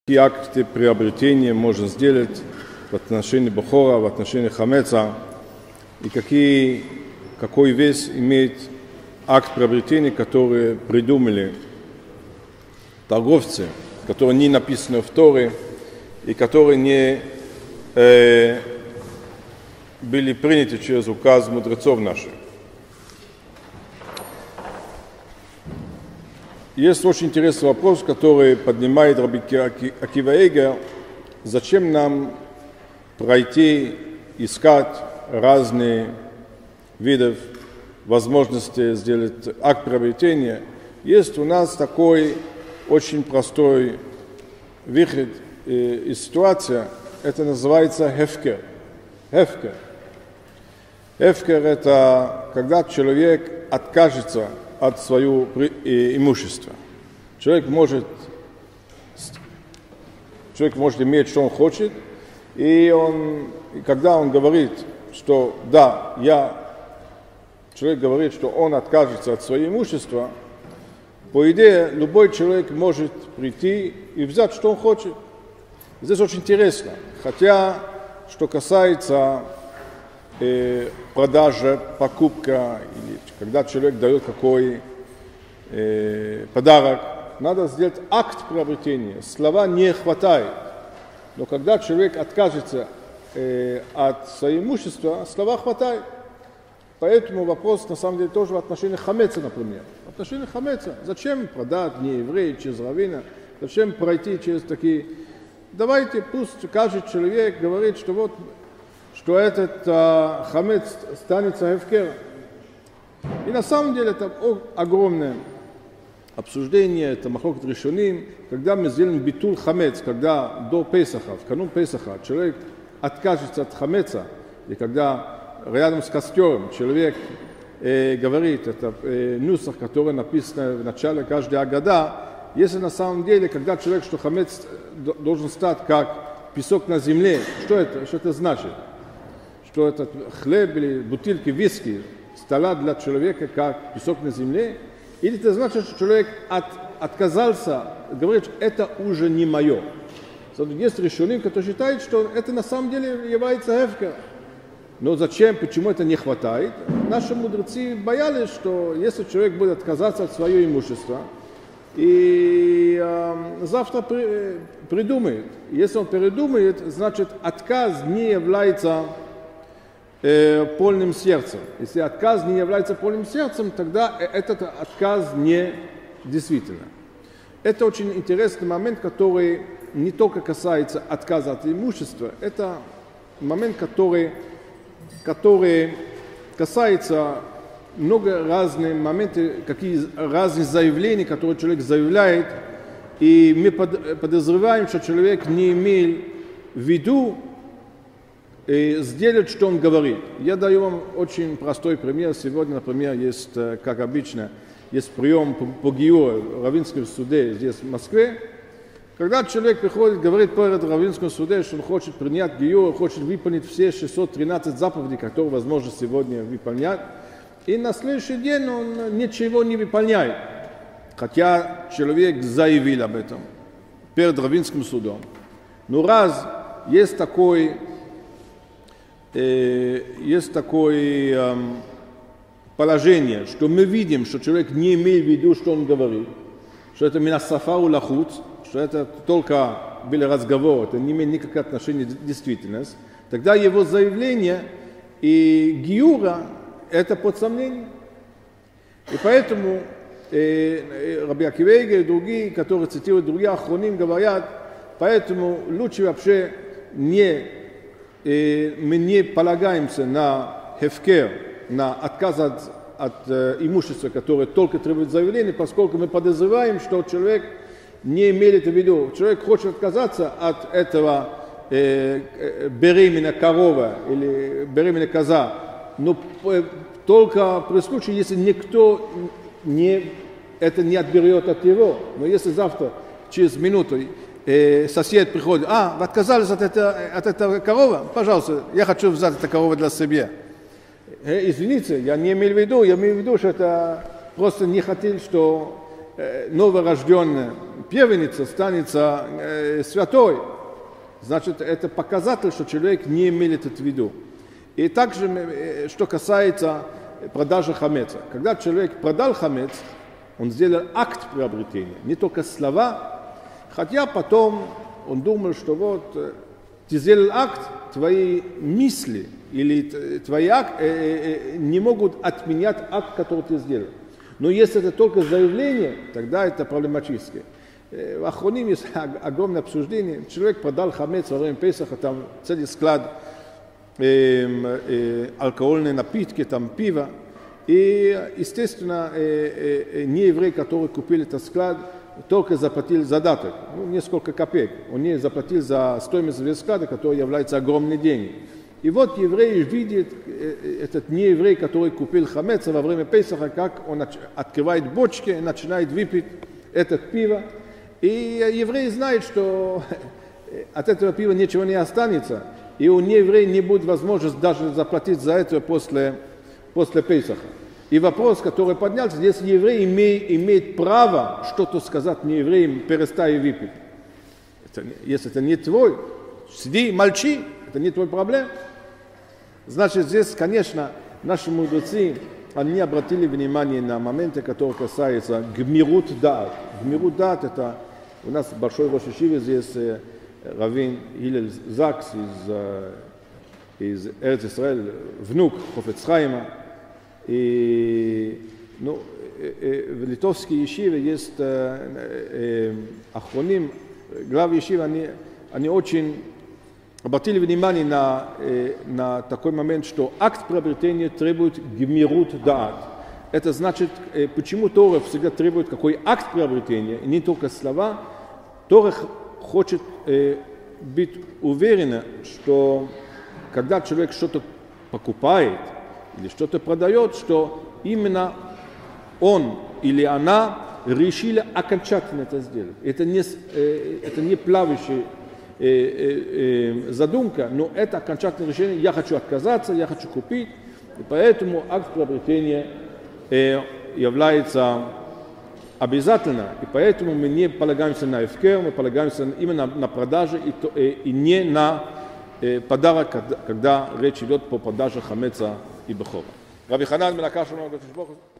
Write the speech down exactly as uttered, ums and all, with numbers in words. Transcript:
Какие акты приобретения можно сделать в отношении бохора, в отношении хамеца, и какие, какой вес имеет акт приобретения, который придумали торговцы, которые не написаны в Торе и которые не э, были приняты через указ мудрецов наших. Есть очень интересный вопрос, который поднимает Раби Акива Эйгер. Зачем нам пройти, искать разные виды возможности сделать акт приобретения? Есть у нас такой очень простой выход из ситуации. Это называется хефкер. Хефкер. Хефкер – это когда человек откажется от своего имущества. Человек может, человек может иметь, что он хочет, и, он, и когда он говорит, что да, я, человек говорит, что он откажется от своего имущества, по идее, любой человек может прийти и взять, что он хочет. Здесь очень интересно. Хотя, что касается э, продажи, покупка, или когда человек дает какой э, подарок, надо сделать акт приобретения. Слова не хватает. Но когда человек откажется э, от своего имущества, слова хватает. Поэтому вопрос, на самом деле, тоже в отношении хамеца, например. В отношении хамеца. Зачем продать не еврея через раввина? Зачем пройти через такие... Давайте, пусть каждый человек говорит, что вот, что этот а, хамец станется хефкером. И на самом деле это огромное обсуждение, это махлокет решоним, когда мы сделаем битуль хамец, когда до Песаха, в канун Песаха, человек откажется от хамеца, и когда рядом с костером человек э, говорит, это э, нусах, который написан в начале каждой агада, если на самом деле, когда человек, что хамец должен стать как песок на земле, что это, что это значит? Что это хлеб или бутылки виски стала для человека как песок на земле? Или это значит, что человек от, отказался, говорит, что это уже не мое? Есть решоним, который считает, что это на самом деле является хефкер. Но зачем, почему это не хватает? Наши мудрецы боялись, что если человек будет отказаться от своего имущества, и э, завтра при, придумает. Если он передумает, значит отказ не является э, полным сердцем. Если отказ не является полным сердцем, тогда этот отказ не действительно. Это очень интересный момент, который не только касается отказа от имущества, это момент, который, который касается много разных моментов, какие разные заявления, которые человек заявляет, и мы подозреваем, что человек не имел в виду сделать, что он говорит. Я даю вам очень простой пример. Сегодня, например, есть, как обычно, есть прием по, по гиуру в раввинском суде здесь, в Москве. Когда человек приходит, говорит перед раввинским суде, что он хочет принять гиур, хочет выполнить все шестьсот тринадцать заповедей, которые возможно сегодня выполнять, и на следующий день он ничего не выполняет. Хотя человек заявил об этом перед раввинским судом. Но раз есть такой, э, есть такое э, положение, что мы видим, что человек не имеет в виду, что он говорит, что это минасафа у лахут, что это только был разговор, это не имеет никакого отношения к действительности, тогда его заявление и гиура это под сомнением. И поэтому э, Раби Акива Эйгер и другие, которые цитируют другие ахроним, говорят, поэтому лучше вообще не, э, мы не полагаемся на хефкер, на отказ от, от э, имущества, которое только требует заявления, поскольку мы подозреваем, что человек не имеет это в виду. Человек хочет отказаться от этого э, э, беременна корова или беременна коза, но только при случае, если никто не, это не отберет от него. Но если завтра, через минуту, э, сосед приходит, а, вы отказались от, это, от этого корова? Пожалуйста, я хочу взять эту корову для себя. Э, извините, я не имел в виду, я имел в виду, что это просто не хотел, что новорожденная первенница станет святой. Значит, это показатель, что человек не имеет это в виду. И также, что касается продажи хамеца. Когда человек продал хамец, он сделал акт приобретения, не только слова, хотя потом он думал, что вот ты сделал акт, твои мысли или твои акты э, э, не могут отменять акт, который ты сделал. Но если это только заявление, тогда это проблематически. В Ахроним есть огромное обсуждение. Человек продал хамец во время Песаха, там целый склад э, э, алкогольные напитки, там пиво. И, естественно, э, э, нееврей, который купил этот склад, только заплатил задаток, ну, несколько копеек. Он не заплатил за стоимость склада, которая является огромными деньгами. И вот еврей видит, э, этот нееврей, который купил хамец во время Песаха, как он открывает бочки и начинает выпить это пиво. И еврей знает, что от этого пива ничего не останется, и у нееврея не будет возможности даже заплатить за это после, после Песаха. И вопрос, который поднялся, если еврей имеет, имеет право что-то сказать неевреям, перестань выпить. Это, если это не твой, сиди, молчи, это не твой проблем. Значит, здесь, конечно, наши мудрецы, они обратили внимание на моменты, которые касаются гмирут даат. Гмирут даат — это у нас большой рош йешиве здесь раввин Гилель Закс из, из Эрец-Исраэль, внук Хофец Хаима. И ну, в литовской йешиве есть э, э, ахроним, главы йешивы, они, они очень обратили внимание на, э, на такой момент, что акт приобретения требует гмирут даат. Это значит, э, почему Тора всегда требует какой акт приобретения, и не только слова. Тора хочет э, быть уверена, что когда человек что-то покупает или что-то продает, что именно он или она решили окончательно это сделать. Это не, э, это не плавающая э, э, э, задумка, но это окончательное решение. Я хочу отказаться, я хочу купить, и поэтому акт приобретения э, является обязательно, и поэтому мы не полагаемся на эфкер, мы полагаемся именно на продажи и, то, и, и не на э, подарок, когда, когда речь идет по продаже хамеца и бехора. Раби Ханан бен Акаш